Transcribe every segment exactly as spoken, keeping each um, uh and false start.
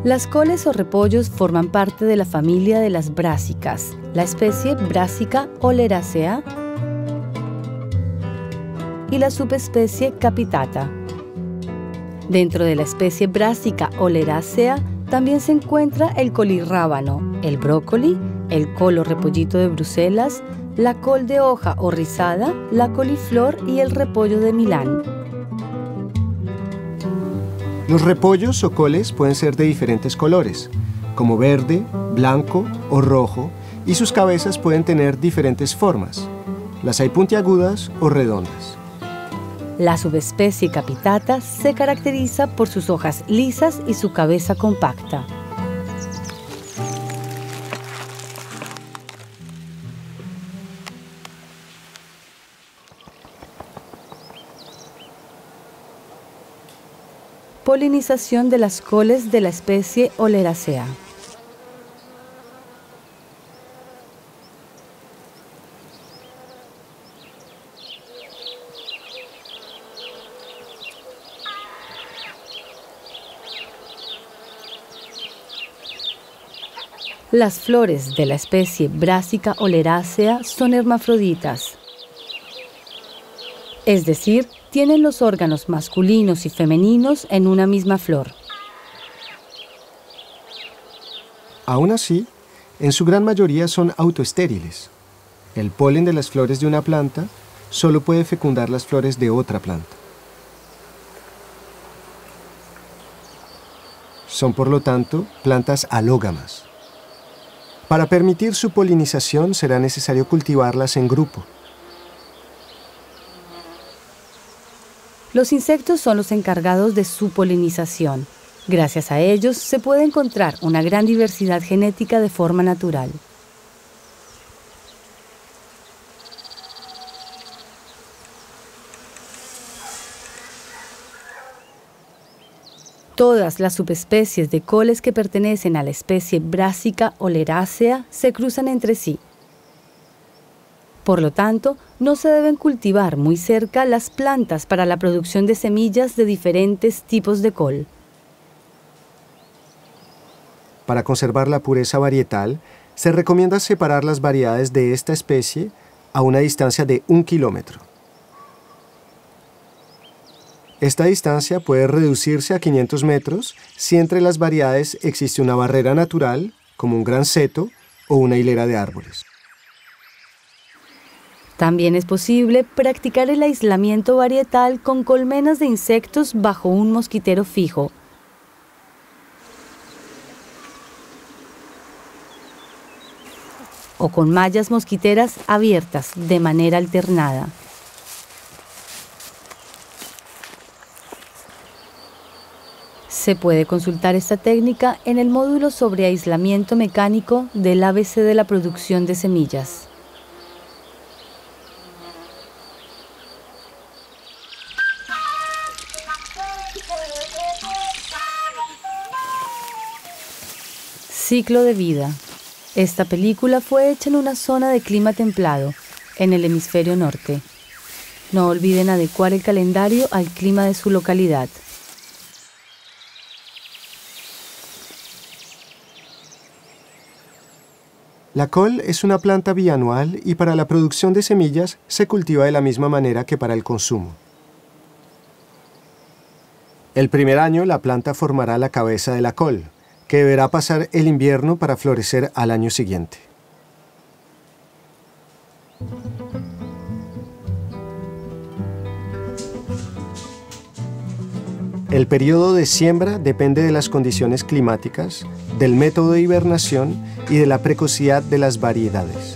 Las coles o repollos forman parte de la familia de las brásicas, la especie Brassica oleracea y la subespecie Capitata. Dentro de la especie Brassica oleracea también se encuentra el colirrábano, el brócoli, el col o repollito de Bruselas, la col de hoja o rizada, la coliflor y el repollo de Milán. Los repollos o coles pueden ser de diferentes colores, como verde, blanco o rojo, y sus cabezas pueden tener diferentes formas. Las hay puntiagudas o redondas. La subespecie Capitata se caracteriza por sus hojas lisas y su cabeza compacta. Polinización de las coles de la especie oleracea. Las flores de la especie Brassica oleracea son hermafroditas, es decir, tienen los órganos masculinos y femeninos en una misma flor. Aún así, en su gran mayoría son autoestériles. El polen de las flores de una planta solo puede fecundar las flores de otra planta. Son, por lo tanto, plantas alógamas. Para permitir su polinización será necesario cultivarlas en grupo. Los insectos son los encargados de su polinización. Gracias a ellos se puede encontrar una gran diversidad genética de forma natural. Todas las subespecies de coles que pertenecen a la especie Brassica oleracea se cruzan entre sí. Por lo tanto, no se deben cultivar muy cerca las plantas para la producción de semillas de diferentes tipos de col. Para conservar la pureza varietal, se recomienda separar las variedades de esta especie a una distancia de un kilómetro. Esta distancia puede reducirse a quinientos metros si entre las variedades existe una barrera natural, como un gran seto o una hilera de árboles. También es posible practicar el aislamiento varietal con colmenas de insectos bajo un mosquitero fijo. O con mallas mosquiteras abiertas de manera alternada. Se puede consultar esta técnica en el módulo sobre aislamiento mecánico del A B C de la producción de semillas. Ciclo de vida. Esta película fue hecha en una zona de clima templado, en el hemisferio norte. No olviden adecuar el calendario al clima de su localidad. La col es una planta bianual y para la producción de semillas se cultiva de la misma manera que para el consumo. El primer año la planta formará la cabeza de la col, que deberá pasar el invierno para florecer al año siguiente. El periodo de siembra depende de las condiciones climáticas, del método de hibernación y de la precocidad de las variedades.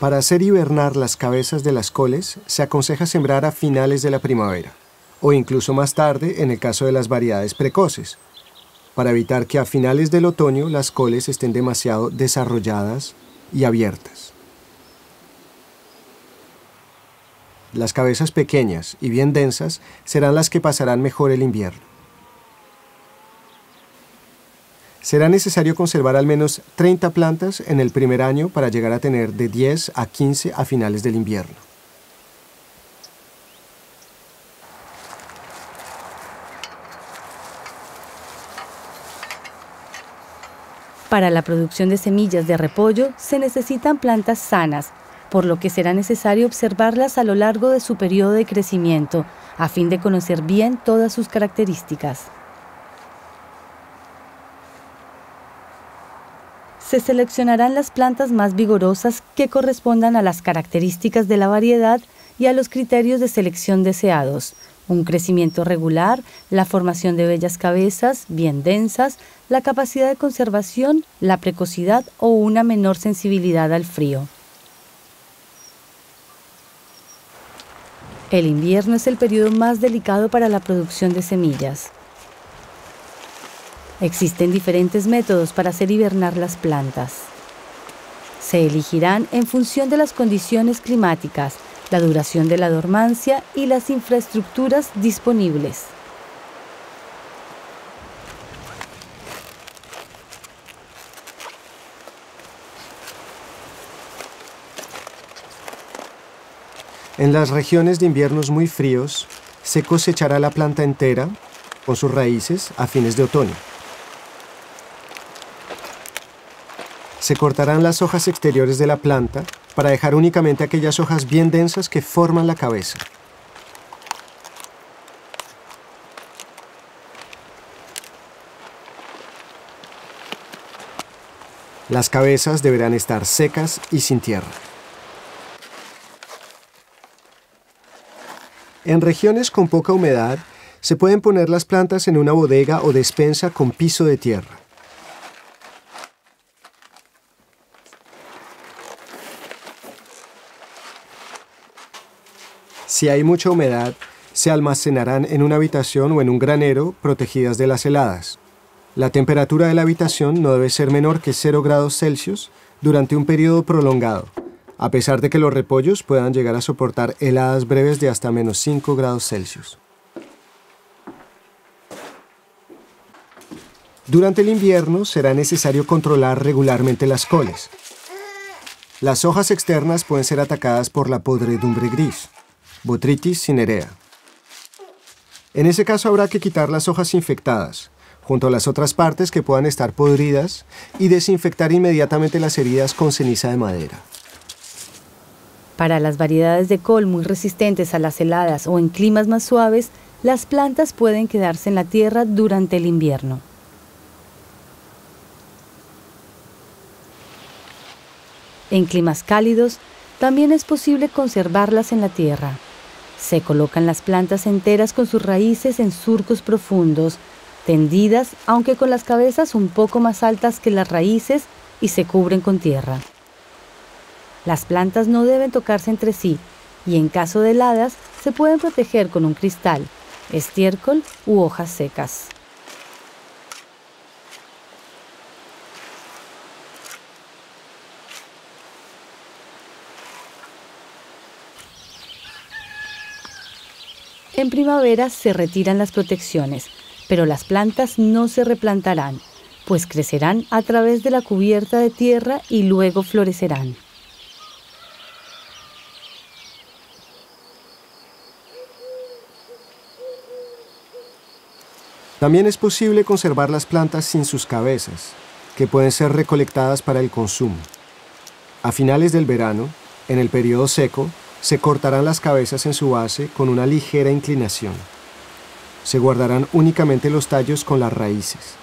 Para hacer hibernar las cabezas de las coles, se aconseja sembrar a finales de la primavera, o incluso más tarde en el caso de las variedades precoces, para evitar que a finales del otoño las coles estén demasiado desarrolladas y abiertas. Las cabezas pequeñas y bien densas serán las que pasarán mejor el invierno. Será necesario conservar al menos treinta plantas en el primer año para llegar a tener de diez a quince a finales del invierno. Para la producción de semillas de repollo se necesitan plantas sanas, por lo que será necesario observarlas a lo largo de su periodo de crecimiento, a fin de conocer bien todas sus características. Se seleccionarán las plantas más vigorosas que correspondan a las características de la variedad y a los criterios de selección deseados: un crecimiento regular, la formación de bellas cabezas, bien densas, la capacidad de conservación, la precocidad o una menor sensibilidad al frío. El invierno es el periodo más delicado para la producción de semillas. Existen diferentes métodos para hacer hibernar las plantas. Se elegirán en función de las condiciones climáticas, la duración de la dormancia y las infraestructuras disponibles. En las regiones de inviernos muy fríos, se cosechará la planta entera con sus raíces a fines de otoño. Se cortarán las hojas exteriores de la planta para dejar únicamente aquellas hojas bien densas que forman la cabeza. Las cabezas deberán estar secas y sin tierra. En regiones con poca humedad, se pueden poner las plantas en una bodega o despensa con piso de tierra. Si hay mucha humedad, se almacenarán en una habitación o en un granero protegidas de las heladas. La temperatura de la habitación no debe ser menor que cero grados Celsius durante un periodo prolongado, a pesar de que los repollos puedan llegar a soportar heladas breves de hasta menos cinco grados Celsius. Durante el invierno será necesario controlar regularmente las coles. Las hojas externas pueden ser atacadas por la podredumbre gris, Botrytis cinerea. En ese caso habrá que quitar las hojas infectadas, junto a las otras partes que puedan estar podridas, y desinfectar inmediatamente las heridas con ceniza de madera. Para las variedades de col muy resistentes a las heladas o en climas más suaves, las plantas pueden quedarse en la tierra durante el invierno. En climas cálidos, también es posible conservarlas en la tierra. Se colocan las plantas enteras con sus raíces en surcos profundos, tendidas, aunque con las cabezas un poco más altas que las raíces, y se cubren con tierra. Las plantas no deben tocarse entre sí, y en caso de heladas se pueden proteger con un cristal, estiércol u hojas secas. En primavera se retiran las protecciones, pero las plantas no se replantarán, pues crecerán a través de la cubierta de tierra y luego florecerán. También es posible conservar las plantas sin sus cabezas, que pueden ser recolectadas para el consumo. A finales del verano, en el periodo seco, se cortarán las cabezas en su base con una ligera inclinación. Se guardarán únicamente los tallos con las raíces.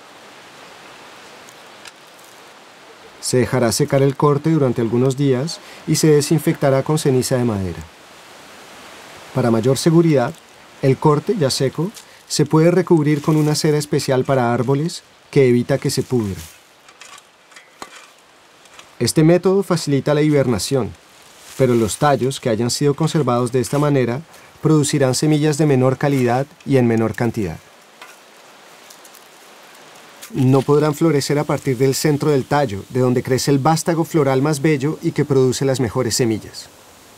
Se dejará secar el corte durante algunos días y se desinfectará con ceniza de madera. Para mayor seguridad, el corte ya seco se puede recubrir con una cera especial para árboles que evita que se pudra. Este método facilita la hibernación, pero los tallos que hayan sido conservados de esta manera producirán semillas de menor calidad y en menor cantidad. No podrán florecer a partir del centro del tallo, de donde crece el vástago floral más bello y que produce las mejores semillas.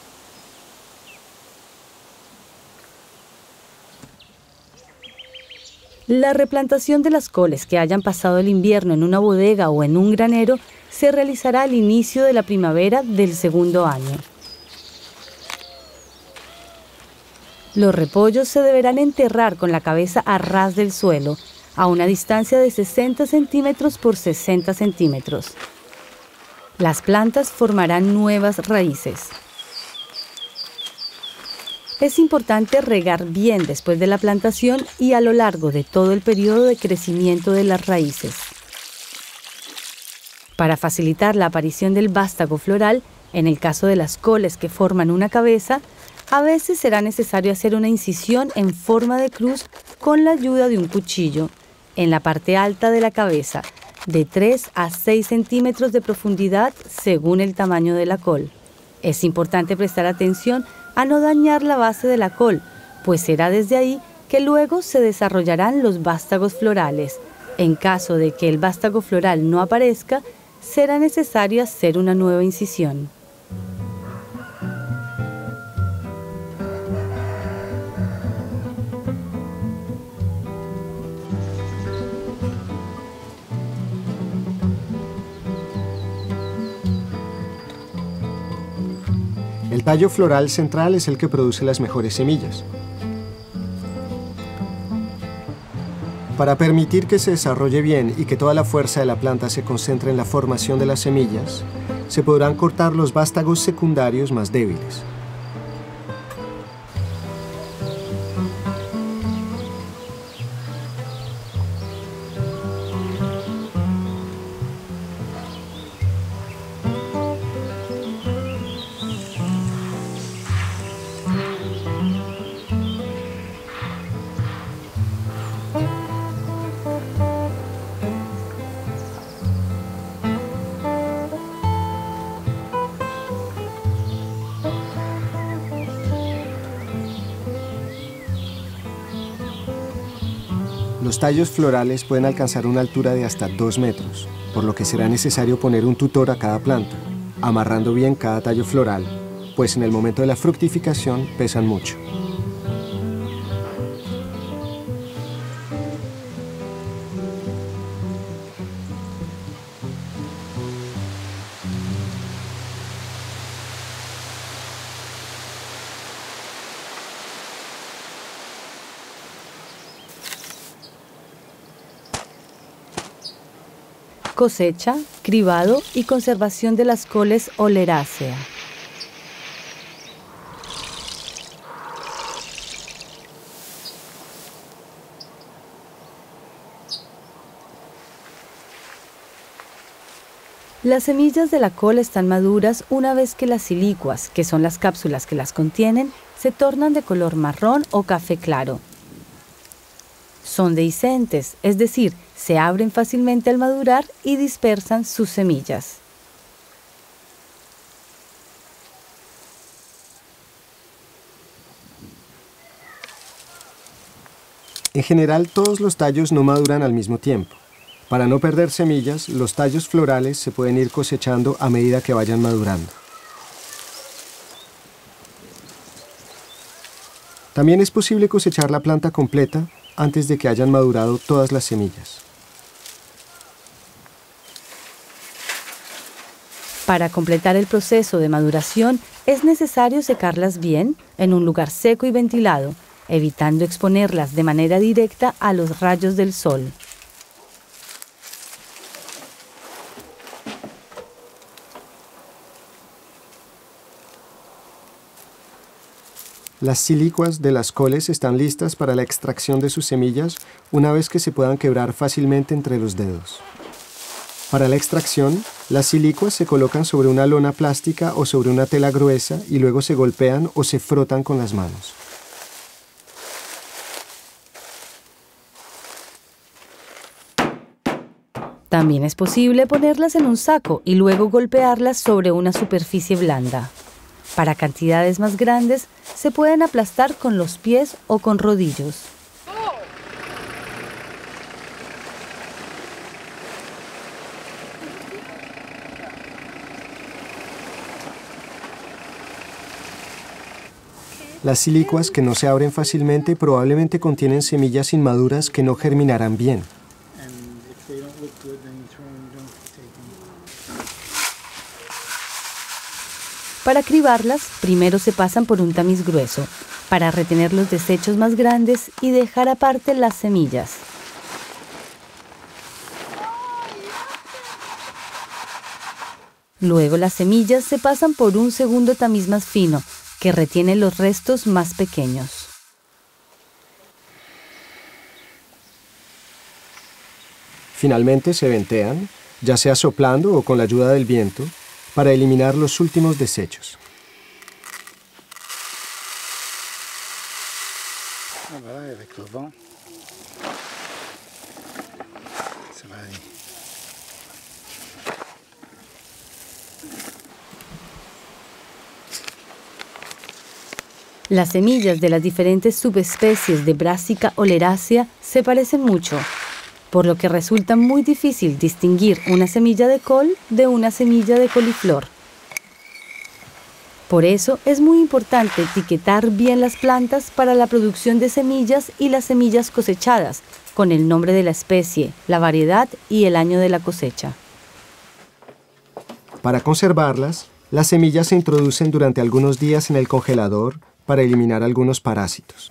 La replantación de las coles que hayan pasado el invierno en una bodega o en un granero se realizará al inicio de la primavera del segundo año. Los repollos se deberán enterrar con la cabeza a ras del suelo, a una distancia de sesenta centímetros por sesenta centímetros. Las plantas formarán nuevas raíces. Es importante regar bien después de la plantación y a lo largo de todo el periodo de crecimiento de las raíces. Para facilitar la aparición del vástago floral, en el caso de las coles que forman una cabeza, a veces será necesario hacer una incisión en forma de cruz con la ayuda de un cuchillo en la parte alta de la cabeza, de tres a seis centímetros de profundidad según el tamaño de la col. Es importante prestar atención a no dañar la base de la col, pues será desde ahí que luego se desarrollarán los vástagos florales. En caso de que el vástago floral no aparezca, será necesario hacer una nueva incisión. El tallo floral central es el que produce las mejores semillas. Para permitir que se desarrolle bien y que toda la fuerza de la planta se concentre en la formación de las semillas, se podrán cortar los vástagos secundarios más débiles. Los tallos florales pueden alcanzar una altura de hasta dos metros, por lo que será necesario poner un tutor a cada planta, amarrando bien cada tallo floral, pues en el momento de la fructificación pesan mucho. Cosecha, cribado y conservación de las coles Oleracea. Las semillas de la col están maduras una vez que las silicuas, que son las cápsulas que las contienen, se tornan de color marrón o café claro. Son dehiscentes, es decir, se abren fácilmente al madurar y dispersan sus semillas. En general, todos los tallos no maduran al mismo tiempo. Para no perder semillas, los tallos florales se pueden ir cosechando a medida que vayan madurando. También es posible cosechar la planta completa antes de que hayan madurado todas las semillas. Para completar el proceso de maduración es necesario secarlas bien en un lugar seco y ventilado, evitando exponerlas de manera directa a los rayos del sol. Las silicuas de las coles están listas para la extracción de sus semillas una vez que se puedan quebrar fácilmente entre los dedos. Para la extracción, las silicuas se colocan sobre una lona plástica o sobre una tela gruesa y luego se golpean o se frotan con las manos. También es posible ponerlas en un saco y luego golpearlas sobre una superficie blanda. Para cantidades más grandes, se pueden aplastar con los pies o con rodillos. Las silicuas que no se abren fácilmente probablemente contienen semillas inmaduras que no germinarán bien. Para cribarlas, primero se pasan por un tamiz grueso, para retener los desechos más grandes y dejar aparte las semillas. Luego las semillas se pasan por un segundo tamiz más fino, que retiene los restos más pequeños. Finalmente se ventean, ya sea soplando o con la ayuda del viento, para eliminar los últimos desechos. Las semillas de las diferentes subespecies de Brassica oleracea se parecen mucho, por lo que resulta muy difícil distinguir una semilla de col de una semilla de coliflor. Por eso es muy importante etiquetar bien las plantas para la producción de semillas y las semillas cosechadas, con el nombre de la especie, la variedad y el año de la cosecha. Para conservarlas, las semillas se introducen durante algunos días en el congelador para eliminar algunos parásitos.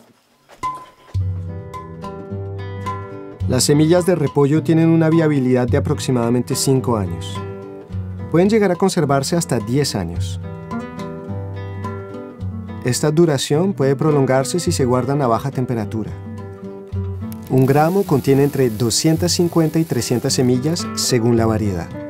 Las semillas de repollo tienen una viabilidad de aproximadamente cinco años. Pueden llegar a conservarse hasta diez años. Esta duración puede prolongarse si se guardan a baja temperatura. Un gramo contiene entre doscientas cincuenta y trescientas semillas según la variedad.